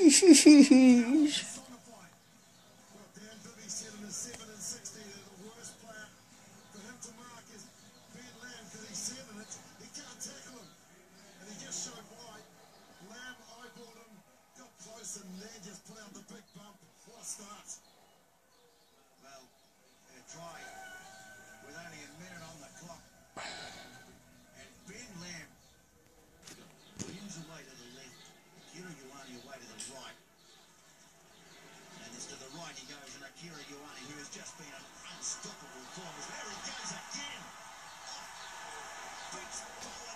And they just put out the big bump. What a start. Well, a try with only a minute on the clock. And Ben Lamb wins away to the left. Akira Ioane away to the right. And it's to the right he goes, and Akira Ioane, who has just been an unstoppable performance. There he goes again. Beats